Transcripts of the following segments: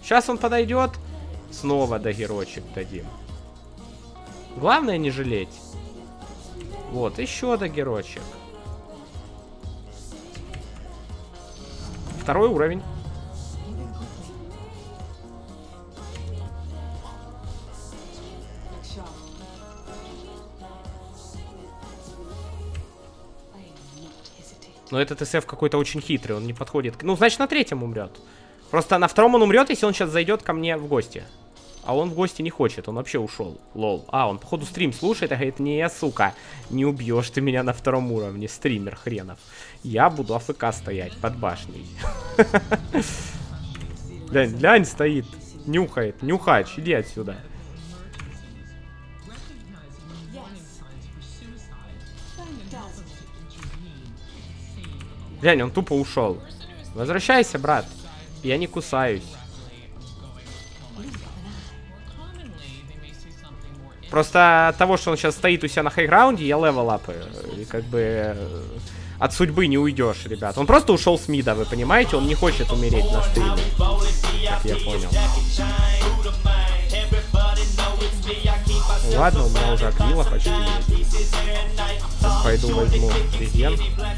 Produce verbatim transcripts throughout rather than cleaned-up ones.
Сейчас он подойдет. Снова дагерочек дадим. Главное не жалеть. Вот, еще дагерочек. Второй уровень. Но этот эс эф какой-то очень хитрый, он не подходит. Ну, значит, на третьем умрет. Просто на втором он умрет, если он сейчас зайдет ко мне в гости. А он в гости не хочет, он вообще ушел. Лол. А, он, походу, стрим слушает и говорит: не, сука, не убьешь ты меня на втором уровне, стример хренов. Я буду АФК стоять под башней. Глянь, глянь, стоит. Нюхает, нюхач, иди отсюда. Глянь, он тупо ушел. Возвращайся, брат. Я не кусаюсь. Просто от того, что он сейчас стоит у себя на хайграунде, я левел апаю. И как бы от судьбы не уйдешь, ребят. Он просто ушел с мида, вы понимаете? Он не хочет умереть на стриме. Как я понял. Ну, ладно, у меня уже аквила почти есть. Сейчас пойду возьму реген.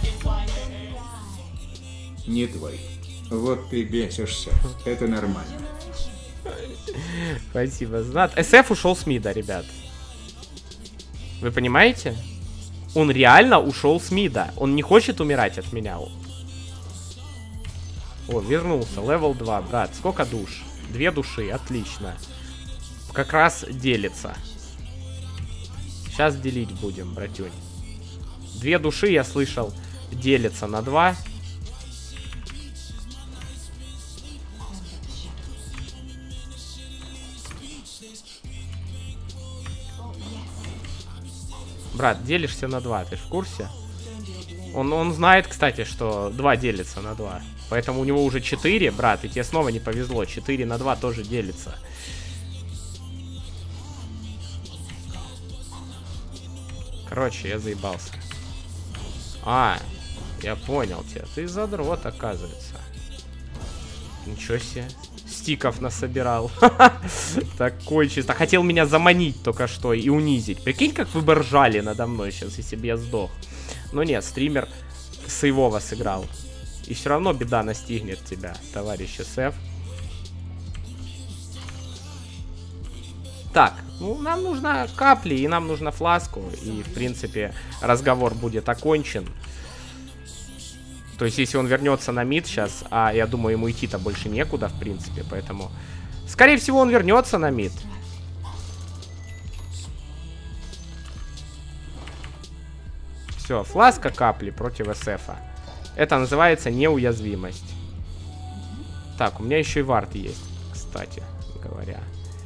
Не твой. Вот ты бесишься. Это нормально. Спасибо, Знат. эс эф ушел с мида, ребят. Вы понимаете? Он реально ушел с мида. Он не хочет умирать от меня. О, вернулся. Левел два, брат. Сколько душ? Две души, отлично. Как раз делится. Сейчас делить будем, братюнь. Две души, я слышал, делится на два. Брат, делишься на два, ты в курсе? Он, он знает, кстати, что два делится на два. Поэтому у него уже четыре, брат, и тебе снова не повезло. четыре на два тоже делится. Короче, я заебался. А, я понял тебя. Ты задрот, оказывается. Ничего себе. Стиков насобирал. Такой чисто. Хотел меня заманить только что и унизить. Прикинь, как вы бы ржали надо мной сейчас, если бы я сдох. Но нет, стример сейвово сыграл. И все равно беда настигнет тебя, товарищ эс эф. Так, ну нам нужно капли и нам нужно фласку. И, в принципе, разговор будет окончен. То есть, если он вернется на мид сейчас, а я думаю, ему идти-то больше некуда, в принципе, поэтому... Скорее всего, он вернется на мид. Все, фласка капли против эс эфа. Это называется неуязвимость. Так, у меня еще и вард есть, кстати говоря.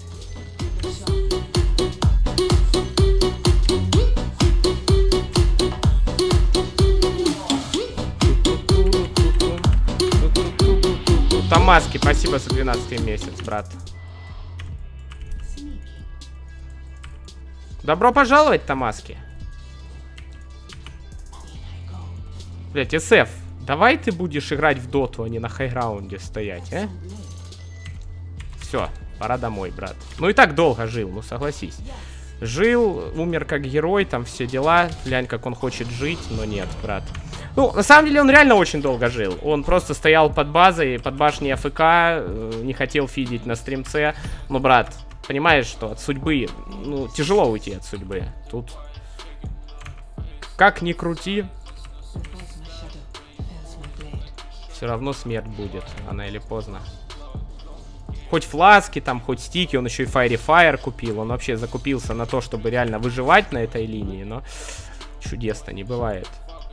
Тамаски, спасибо за двенадцатый месяц, брат. Добро пожаловать, Тамаски. Блять, эс эф, давай ты будешь играть в доту, а не на хайграунде стоять, а? Все, пора домой, брат. Ну и так долго жил, ну согласись. Жил, умер как герой, там все дела. Глянь, как он хочет жить, но нет, брат. Ну, на самом деле он реально очень долго жил. Он просто стоял под базой, под башней АФК, не хотел фидить на стримце. Но, брат, понимаешь, что от судьбы, ну, тяжело уйти от судьбы. Тут, как ни крути, все равно смерть будет, рано или поздно. Хоть фласки, там, хоть стики, он еще и Fairy Fire купил. Он вообще закупился на то, чтобы реально выживать на этой линии, но чудесно не бывает.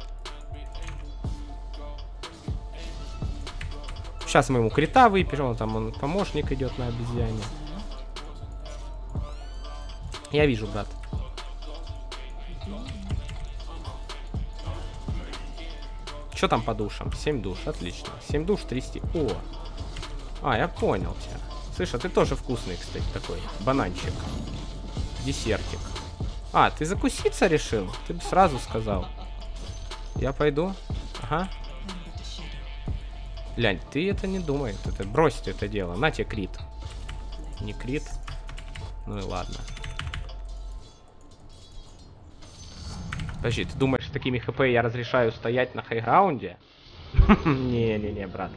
Сейчас мы ему крита выпишем, там он помощник идет на обезьяне. Я вижу, брат. Что там по душам? семь душ, отлично. семь душ, триста. О! А, я понял тебя. Слышь, а ты тоже вкусный, кстати, такой. Бананчик. Десертик. А, ты закуситься решил? Ты бы сразу сказал. Я пойду. Ага. Лянь, ты это не думай. Это, брось ты это дело. На тебе крит. Не крит. Ну и ладно. Подожди, ты думаешь, с такими хп я разрешаю стоять на хайграунде? Не-не-не, брат.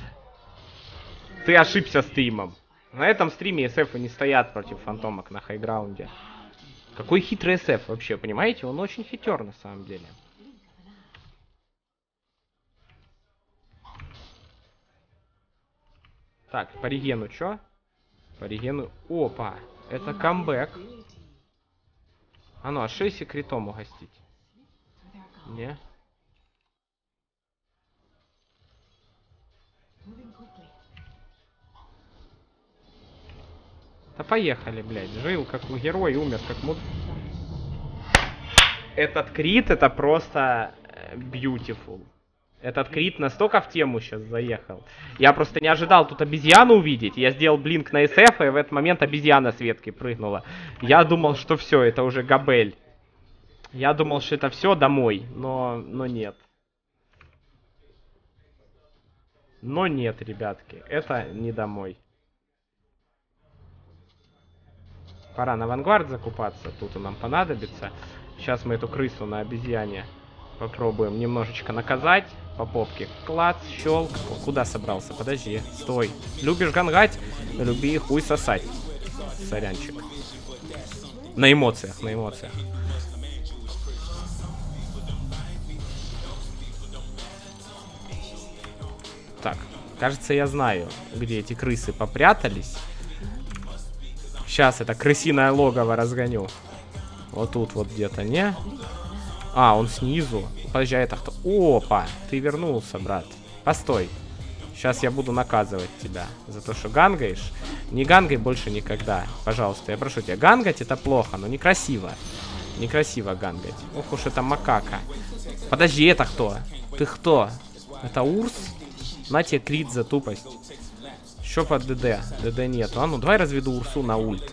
Ты ошибся стримом. На этом стриме эс эф не стоят против фантомок на хайграунде. Какой хитрый эс эф вообще, понимаете? Он очень хитер на самом деле. Так, по регену чё? По регену... Опа! Это камбэк. А ну, а шесть критом угостить? Не? Да поехали, блядь. Жил как герой, умер как муд... Этот крит, это просто... Beautiful. Этот крит настолько в тему сейчас заехал. Я просто не ожидал тут обезьяну увидеть. Я сделал блинк на эс эф, и в этот момент обезьяна с ветки прыгнула. Я думал, что все, это уже Габель. Я думал, что это все домой, но, но нет. Но нет, ребятки, это не домой. Пора на Вангард закупаться, тут он нам понадобится. Сейчас мы эту крысу на обезьяне попробуем немножечко наказать. По попке. Клац, щелк. Куда собрался? Подожди, стой. Любишь гангать? Люби хуй сосать. Сорянчик. На эмоциях, на эмоциях. Так, кажется, я знаю, где эти крысы попрятались. Сейчас это крысиное логово разгоню. Вот тут вот где-то, не? А, он снизу. Подожди, а это кто? Опа, ты вернулся, брат. Постой. Сейчас я буду наказывать тебя за то, что гангаешь. Не гангай больше никогда. Пожалуйста, я прошу тебя. Гангать это плохо, но некрасиво. Некрасиво гангать. Ох уж это макака. Подожди, это кто? Ты кто? Это Урс? На тебе крит за тупость. Что по ДД? ДД нету. А ну, давай разведу Урсу на ульт.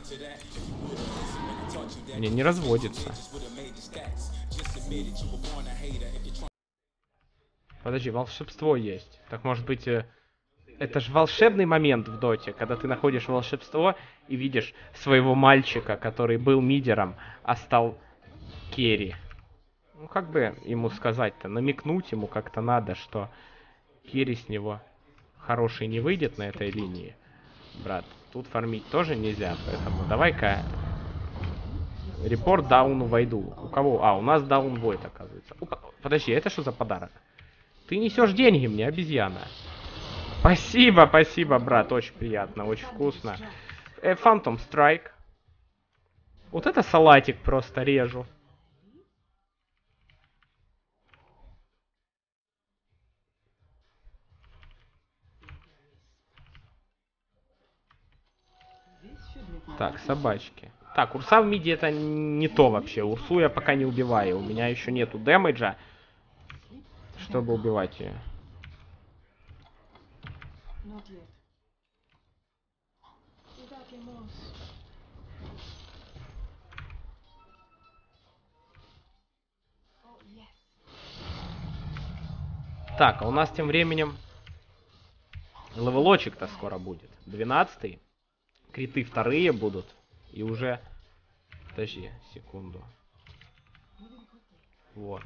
Не, не разводится. Подожди, волшебство есть. Так может быть... Э, это же волшебный момент в доте, когда ты находишь волшебство и видишь своего мальчика, который был мидером, а стал керри. Ну как бы ему сказать-то, намекнуть ему как-то надо, что керри с него хороший не выйдет на этой линии. Брат, тут фармить тоже нельзя, поэтому давай-ка... Репорт даун войду. У кого? А, у нас даун войд, оказывается. У... Подожди, это что за подарок? Ты несешь деньги мне, обезьяна. Спасибо, спасибо, брат. Очень приятно, очень вкусно. Э, Phantom Strike. Вот это салатик просто режу. Так, собачки. Так, Урса в миде это не то вообще. Урсу я пока не убиваю. У меня еще нету дэмэджа, чтобы убивать ее. Так, а у нас тем временем левелочек-то скоро будет. двенадцатый. Криты вторые будут. И уже... Подожди, секунду. Вот.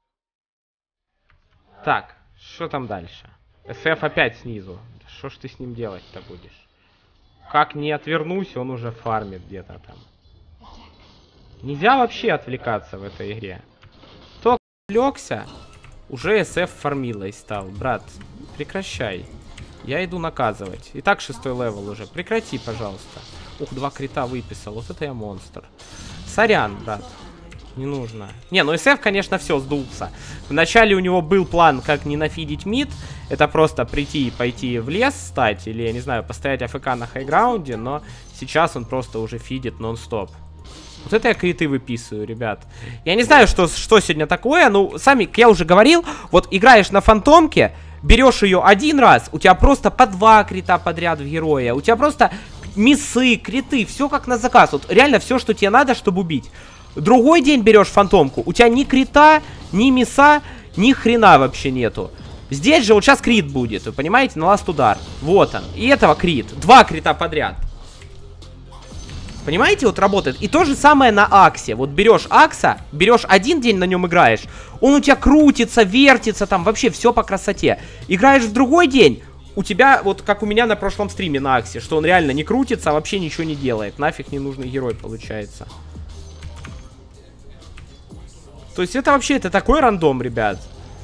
Так, что там дальше? эс эф опять снизу. Что ж ты с ним делать-то будешь? Как не отвернусь, он уже фармит где-то там. Нельзя вообще отвлекаться в этой игре. Кто отвлекся, уже эс эф фармилой стал. Брат, прекращай. Я иду наказывать. Итак, шестой левел уже. Прекрати, пожалуйста. Ух, два крита выписал. Вот это я монстр. Сорян, брат. Не нужно. Не, ну эс эф, конечно, все, сдулся. Вначале у него был план, как не нафидить мид. Это просто прийти и пойти в лес стать. Или, я не знаю, постоять АФК на хайграунде. Но сейчас он просто уже фидит нон-стоп. Вот это я криты выписываю, ребят. Я не знаю, что, что сегодня такое. Ну, сами, я уже говорил. Вот играешь на фантомке. Берешь ее один раз. У тебя просто по два крита подряд в героя. У тебя просто... Миссы, криты, все как на заказ. Вот реально все, что тебе надо, чтобы убить. Другой день берешь фантомку, у тебя ни крита, ни миса, ни хрена вообще нету. Здесь же вот сейчас крит будет, вы понимаете, на ласт удар. Вот он. И этого крит. Два крита подряд. Понимаете, вот работает. И то же самое на Аксе. Вот берешь Акса, берешь один день на нем играешь, он у тебя крутится, вертится, там вообще все по красоте. Играешь в другой день, у тебя, вот как у меня на прошлом стриме на Аксе, что он реально не крутится, а вообще ничего не делает. Нафиг ненужный герой получается. То есть это вообще, это такой рандом, ребят.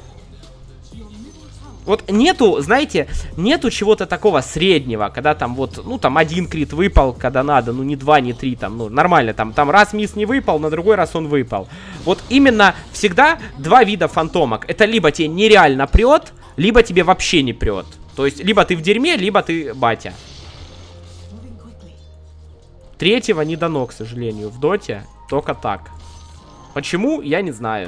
Вот нету, знаете, нету чего-то такого среднего, когда там вот, ну там один крит выпал, когда надо, ну не два, не три, там, ну нормально, там, там раз мисс не выпал, на другой раз он выпал. Вот именно всегда два вида фантомок. Это либо тебе нереально прет, либо тебе вообще не прет. То есть, либо ты в дерьме, либо ты батя. Третьего не дано, к сожалению, в доте, только так. Почему, я не знаю.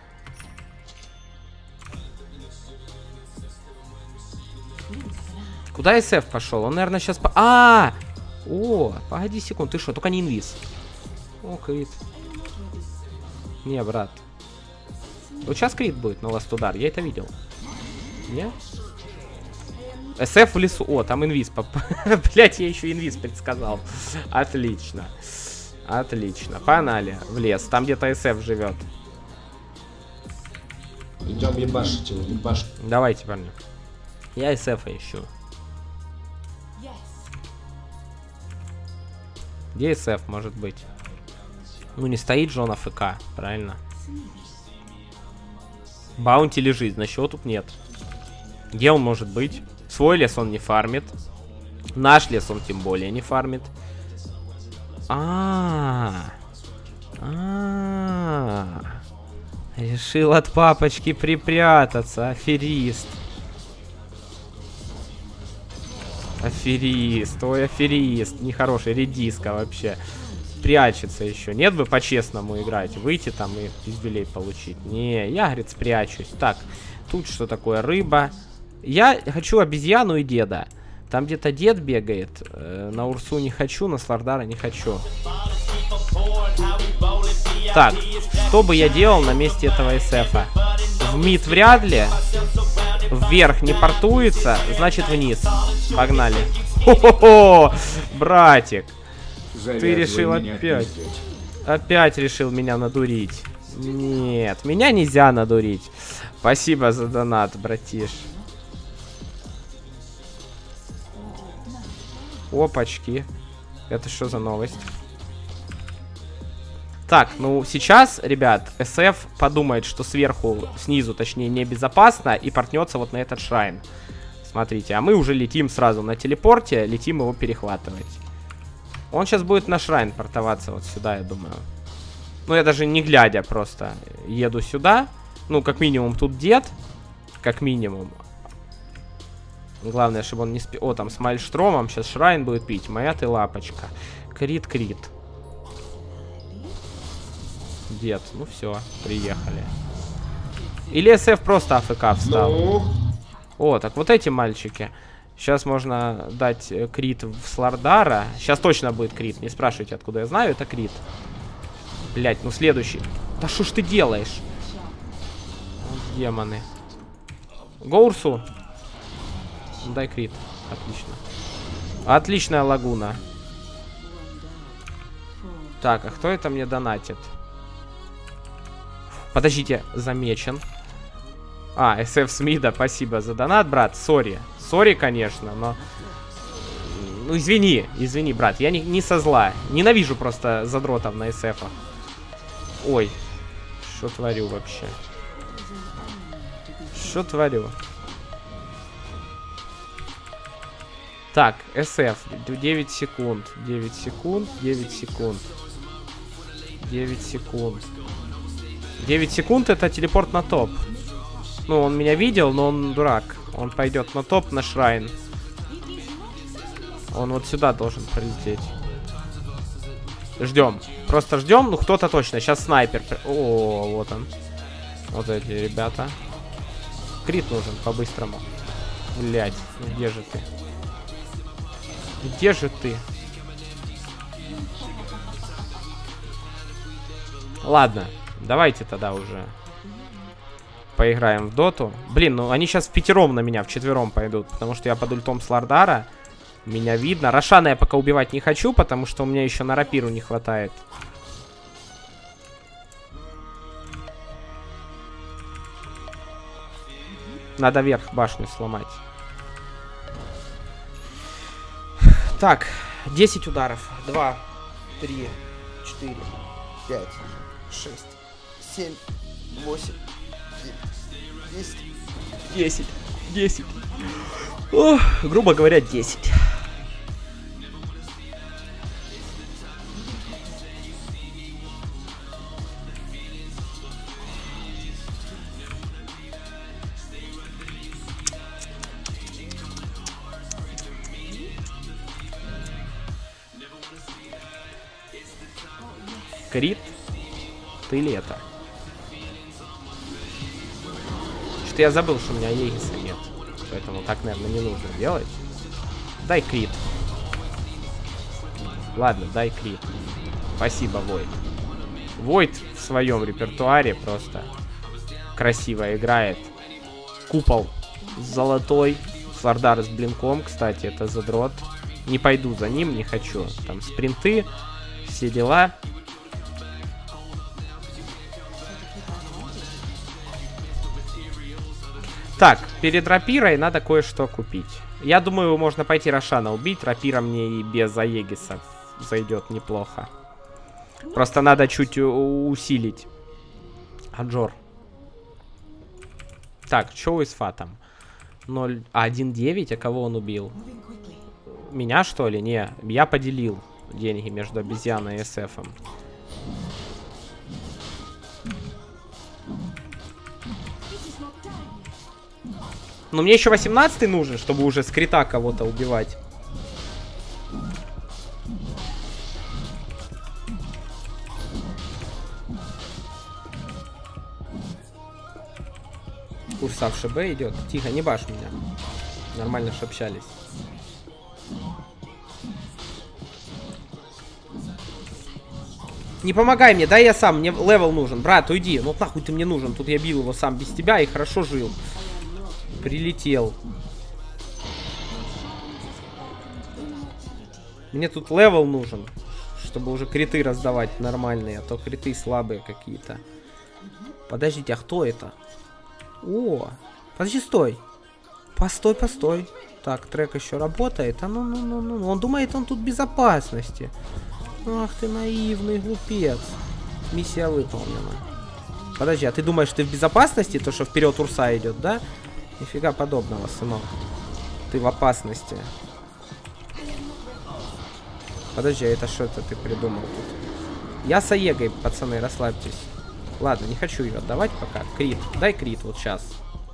Куда эс эф пошел? Он, наверное, сейчас... По... А, -а, а! О, погоди секунду. Ты что? Только не инвиз. О, крит. Не, брат. Вот сейчас крит будет на ласт удар. Я это видел. Не? эс эф в лесу. О, там инвиз. Блять, я еще инвиз предсказал. Отлично. Отлично. Погнали в лес. Там где-то эс эф живет. Идем ебашить его, ебашить. Давайте, парни. Я эс эф ищу. Где эс эф может быть? Ну не стоит же он АФК, правильно? Баунти лежит, значит его тут нет. Где он может быть? Свой лес он не фармит. Наш лес он тем более не фармит. А-а-а. А-а-а. Решил от папочки припрятаться, аферист. Аферист, ой, аферист. Нехороший, редиска вообще. Прячется еще. Нет бы по-честному играть. Выйти там и пиздюлей получить. Не, я, говорит, спрячусь. Так, тут что такое? Рыба. Я хочу обезьяну и деда. Там где-то дед бегает. Э, на Урсу не хочу, на Слардара не хочу. Так, что бы я делал на месте этого эс эфа? В мид вряд ли. Вверх не портуется, значит вниз. Погнали. Хо-хо-хо! Братик. Завязывай Ты решил меня опять. пиздеть. Опять решил меня надурить. Нет, меня нельзя надурить. Спасибо за донат, братиш. Опачки. Это что за новость? Так, ну сейчас, ребят, эс эф подумает, что сверху, снизу, точнее, небезопасно, и портнется вот на этот шрайн. Смотрите, а мы уже летим сразу на телепорте, летим его перехватывать. Он сейчас будет на шрайн портоваться вот сюда, я думаю. Ну, я даже не глядя просто еду сюда. Ну, как минимум тут дед. Как минимум. Главное, чтобы он не спи... О, там с Мальштромом сейчас шрайн будет пить. Моя ты лапочка. Крит-крит. Дед, ну все, приехали. Или эс эф просто АФК встал. Ну? О, так вот эти мальчики. Сейчас можно дать э, крит в Слардара. Сейчас точно будет крит. Не спрашивайте, откуда я знаю, это крит. Блять, ну следующий. Да что ж ты делаешь? Вот демоны. Гоурсу. Дай крит. Отлично. Отличная лагуна. Так, а кто это мне донатит? Подождите, замечен. А, эс эф Смида, спасибо за донат, брат. Сори. Сори, конечно, но... Ну, извини, извини, брат. Я не, не со зла. Ненавижу просто задротов на эс эфах. Ой. Что творю вообще? Что творю? Так, эс эф. девять секунд. девять секунд. девять секунд. девять секунд. девять секунд это телепорт на топ. Ну, он меня видел, но он дурак. Он пойдет на топ, на шрайн. Он вот сюда должен прилететь. Ждем. Просто ждем. Ну, кто-то точно. Сейчас снайпер. О, вот он. Вот эти ребята. Крит нужен по-быстрому. Блять, ну где же ты? Где же ты? Ладно. Давайте тогда уже. поиграем в доту. Блин, ну они сейчас в пятером на меня, в четвером пойдут, потому что я под ультом Слардара. Меня видно. Рошана я пока убивать не хочу, потому что у меня еще на рапиру не хватает. Надо вверх башню сломать. Так, десять ударов. два, три, четыре, пять, шесть, семь, восемь, девять, десять. десять. десять. О, грубо говоря, десять. Крит? Ты ли это? Что-то я забыл, что у меня Егиса нет. Поэтому так, наверное, не нужно делать. Дай крит. Ладно, дай крит. Спасибо, Войд. Войд в своем репертуаре просто красиво играет. Купол золотой. Слардар с блинком, кстати, это задрот. Не пойду за ним, не хочу. Там спринты, все дела. Так, перед рапирой надо кое-что купить. Я думаю, можно пойти Рошана убить. Рапира мне и без Аегиса зайдет неплохо. Просто надо чуть усилить Аджор. Так, что у Исфа там? ноль... А, один девять, а кого он убил? Меня, что ли? Не, я поделил деньги между обезьяной и эсэфом. Но мне еще восемнадцатый нужен, чтобы уже с крита кого-то убивать. Урса в ШБ идет. Тихо, не башь меня. Нормально ж общались. Не помогай мне, дай я сам, мне левел нужен. Брат, уйди. Ну нахуй ты мне нужен. Тут я бил его сам без тебя и хорошо жил. Прилетел. Мне тут левел нужен, чтобы уже криты раздавать нормальные, а то криты слабые какие-то. Подождите, а кто это? О, подожди, стой. Постой, постой. Так, трек еще работает. А ну, ну, ну, ну. Он думает, он тут в безопасности. Ах ты наивный глупец. Миссия выполнена. Подожди, а ты думаешь, ты в безопасности? То, что вперед Урса идет, да? Нифига подобного, сынок. Ты в опасности. Подожди, а это что это ты придумал тут? Я с Аегой, пацаны, расслабьтесь. Ладно, не хочу ее отдавать пока. Крит. Дай крит вот сейчас.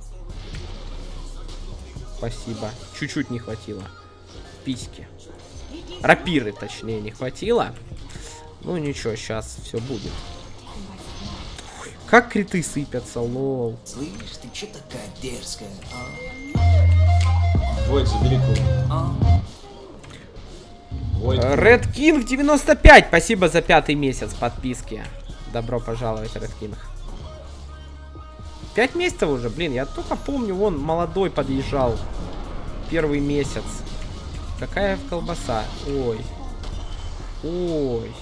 Спасибо. Чуть-чуть не хватило. Письки. Рапиры, точнее, не хватило. Ну ничего, сейчас все будет. Как криты сыпятся, лол. Слышь, ты че такая дерзкая, а? Войд, забери кул. А? Red King девяносто пять. Спасибо за пятый месяц подписки. Добро пожаловать, Red King. Пять месяцев уже, блин, я только помню, вон молодой подъезжал. Первый месяц. Какая колбаса. Ой. Ой.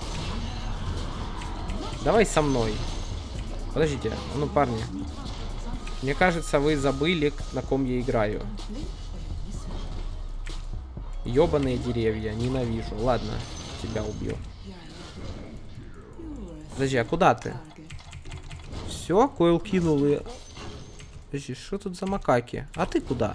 Давай со мной. Подождите, ну, парни. Мне кажется, вы забыли, на ком я играю. Ёбаные деревья, ненавижу. Ладно, тебя убью. Подожди, а куда ты? Все, койл кинул и... Подожди, что тут за макаки? А ты куда?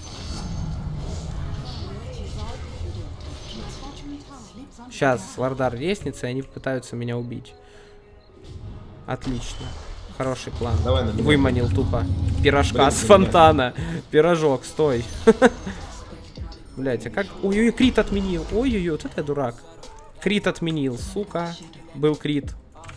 Сейчас, Слардар лестница, и они пытаются меня убить. Отлично. Хороший план. Давай на меня. Выманил тупо. Пирожка Блин, с фонтана. Пирожок, стой. Блять, а как... Ой-ой-ой, крит отменил. Ой-ой-ой, вот это дурак. Крит отменил, сука. Был крит.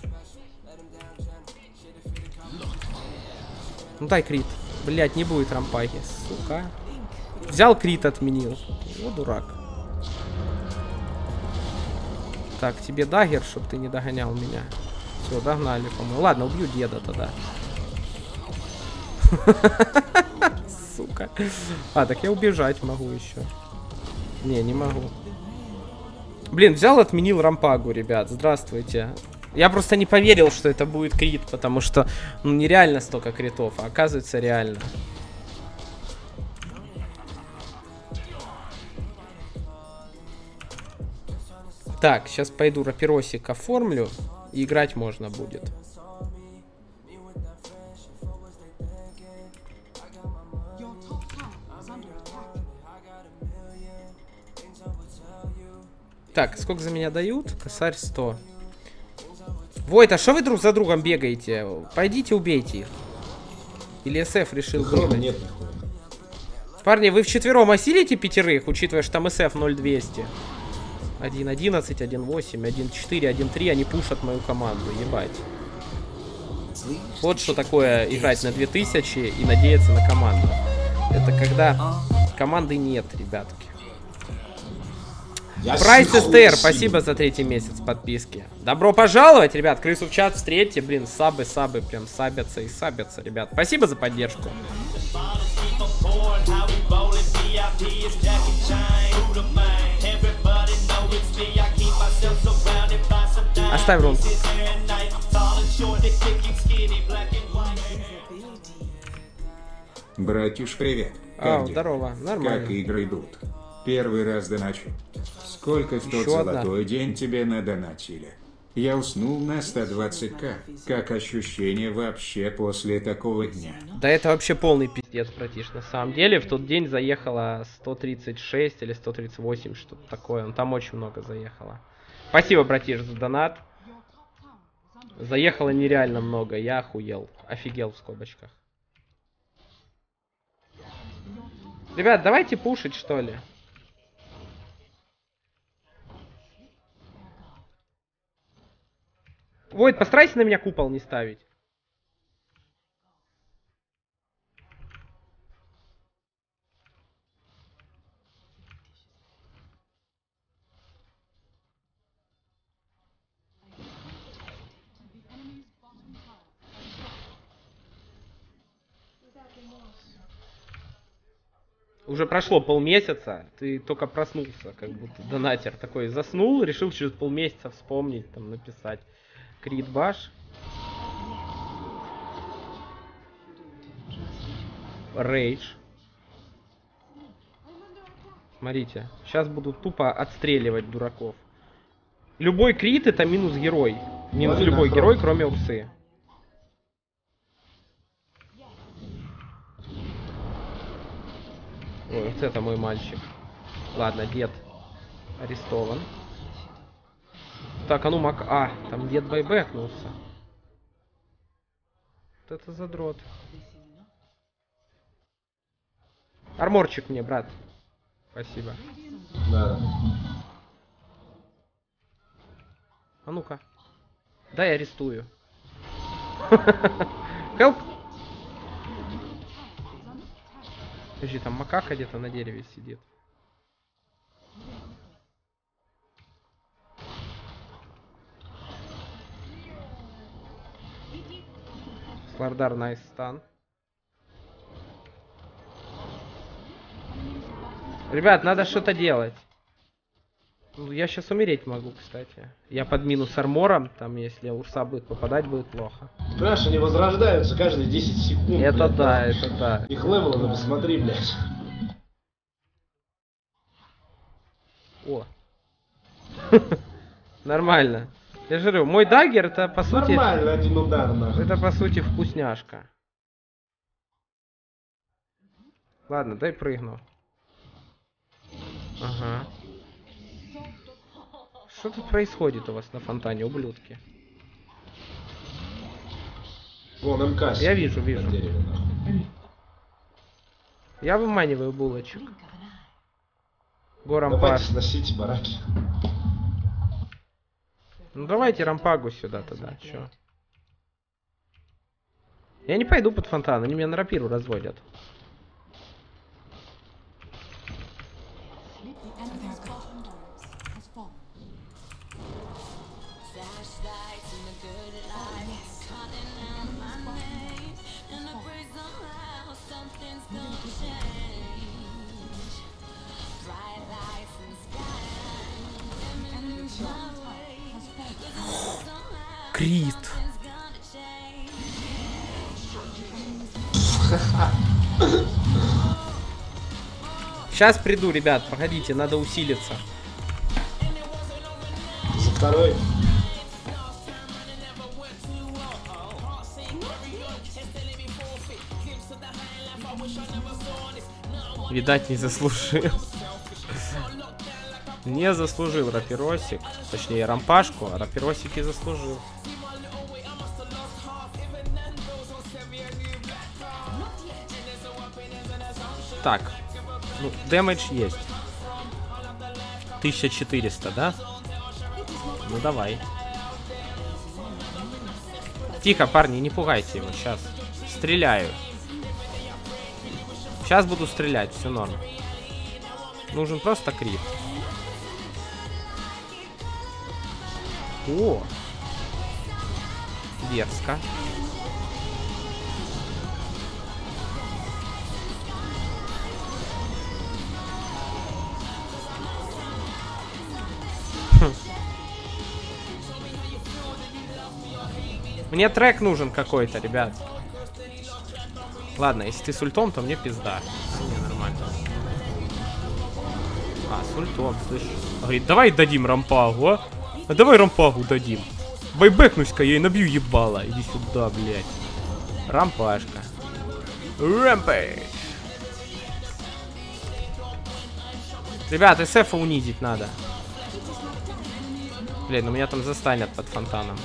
Ну дай крит. Блять, не будет рампаги, сука. Взял крит, отменил. Вот дурак. Так, тебе дагер, чтобы ты не догонял меня. Все, догнали, по-моему. Ладно, убью деда тогда. Сука. А, так я убежать могу еще. Не, не могу. Блин, взял, отменил рампагу, ребят. Здравствуйте. Я просто не поверил, что это будет крит, потому что ну, нереально столько критов, а оказывается реально. Так, сейчас пойду рапиросик оформлю, и играть можно будет. Так, сколько за меня дают? Косарь сто. Войт, а что вы друг за другом бегаете? Пойдите убейте их. Или СФ решил бегать? Нет, нихуя. Парни, вы вчетвером осилите пятерых, учитывая, что там СФ ноль двести? один одиннадцать, один восемь, один четыре, один три, они пушат мою команду, ебать. Вот что такое играть на две тысячи и надеяться на команду. Это когда команды нет, ребятки. Прайс СТР, спасибо за третий месяц подписки. Добро пожаловать, ребят, крысу в чат встретьте, блин, сабы, сабы, прям сабятся и сабятся, ребят. Спасибо за поддержку. Оставь рунку. Братюш, привет. А, Как дела? здорово, нормально. Как игры идут? Первый раз доначу. Сколько в тот Еще одна. золотой день тебе надоначили? Я уснул на сто двадцать ка. Как ощущение вообще после такого дня? Да это вообще полный пиздец, братиш. На самом деле, в тот день заехало сто тридцать шесть или сто тридцать восемь, что-то такое. Ну, там очень много заехало. Спасибо, братиш, за донат. Заехало нереально много, я охуел. Офигел в скобочках. Ребят, давайте пушить, что ли. Войт, постарайся на меня купол не ставить. Уже прошло полмесяца, ты только проснулся, как будто донатер такой заснул, решил через полмесяца вспомнить, там написать. Крит баш. Рейдж. Смотрите, сейчас будут тупо отстреливать дураков. Любой крит это минус герой. Минус Ладно, любой на герой, кроме урсы. Ой, вот это мой мальчик. Ладно, дед арестован. Так, а ну мак... А, там дед байбэкнулся. Вот это задрот. Арморчик мне, брат. Спасибо. Да. А ну-ка. Да, я арестую. Help! Подожди, там макака где-то на дереве сидит. Слардар найс стан. Ребят, надо что-то делать. Ну, я сейчас умереть могу, кстати. Я под минус армором, там если урса будет попадать, будет плохо. Понимаешь, они возрождаются каждые десять секунд. Это блядь, да, это да. Их левелы, ты посмотри, блядь. О. Нормально. Я же говорю, мой даггер это по сути... Нормально, один удар, нахуй. Это по сути вкусняшка. Ладно, дай прыгну. Ага. Что тут происходит у вас на фонтане, ублюдки? Вон, МК. Я вижу, вижу. На дереве, нахуй. Я выманиваю булочек. Го Давайте рампаж. сносите бараки. Ну давайте рампагу сюда тогда, чё? Я не пойду под фонтан, они меня на рапиру разводят. Крит. Сейчас приду, ребят, погодите, надо усилиться. За второй. Видать, не заслужил. Не заслужил рапиросик. Точнее, рампашку, а рапиросик и заслужил. Так. Ну, дэмэдж есть. тысяча четыреста, да? Ну, давай. Тихо, парни, не пугайте его. Сейчас. Стреляю. Сейчас буду стрелять, все норм. Нужен просто крит. О! Дерзко. Хм. Мне трек нужен какой-то, ребят. Ладно, если ты с ультом, то мне пизда. Не, нормально. А, с ультом, слышишь? Говорит, давай дадим рампагу, а? А давай рампагу дадим. Байбекнусь-ка, я и набью ебало. Иди сюда, блядь. Рампашка. Рампейдж. Ребят, эсэфа унизить надо. Блин, ну меня там застанят под фонтаном.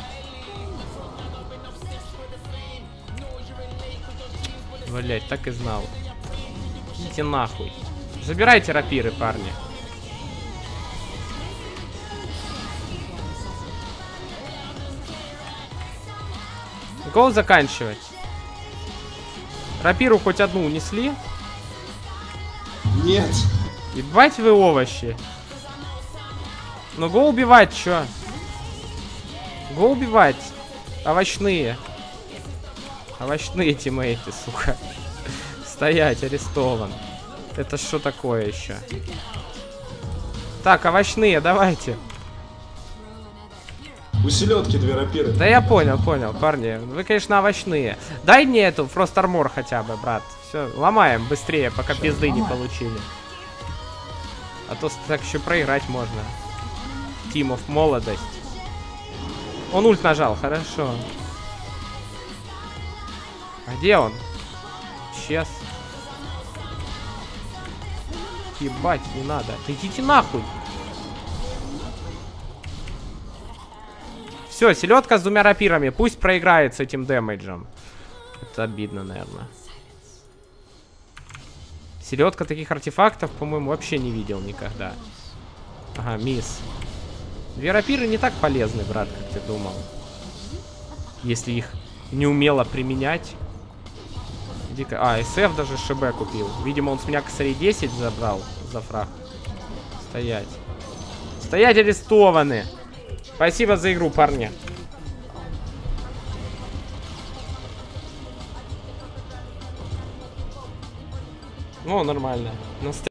Блять, так и знал. Идите нахуй. Забирайте рапиры, парни. Гол заканчивать. Рапиру хоть одну унесли? Нет. Ебать вы овощи. Ну го убивать, чё? Го убивать. Овощные. Овощные тиммейты, сука. Стоять, арестован. Это что такое еще? Так, овощные, давайте. У селедки две рапиры. Да я понял, понял, парни. Вы, конечно, овощные. Дай мне эту Frost Armor хотя бы, брат. Все, ломаем быстрее, пока Всё, пизды ломаем. Не получили. А то так еще проиграть можно. Тимов молодость. Он ульт нажал, хорошо. А где он? Исчез. Ебать, не надо. Да идите нахуй. Все, селедка с двумя рапирами. Пусть проиграет с этим дэмэджем. Это обидно, наверное. Селедка таких артефактов, по-моему, вообще не видел никогда. Ага, мисс. Две рапиры не так полезны, брат, как ты думал. Если их неумело применять. Дико... А, эсэф даже ШБ купил. Видимо, он с меня косарей десять забрал за фраг. Стоять. Стоять, арестованы. Спасибо за игру, парни. Ну, нормально.